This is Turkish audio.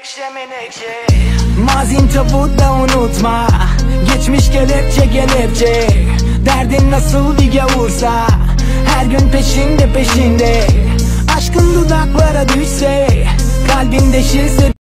menekşe. Mazin tabu da unutma, geçmiş kelepçe. Derdin nasıl bir gavursa, her gün peşinde. Aşkın dudaklara düşse, kalbin deşilse.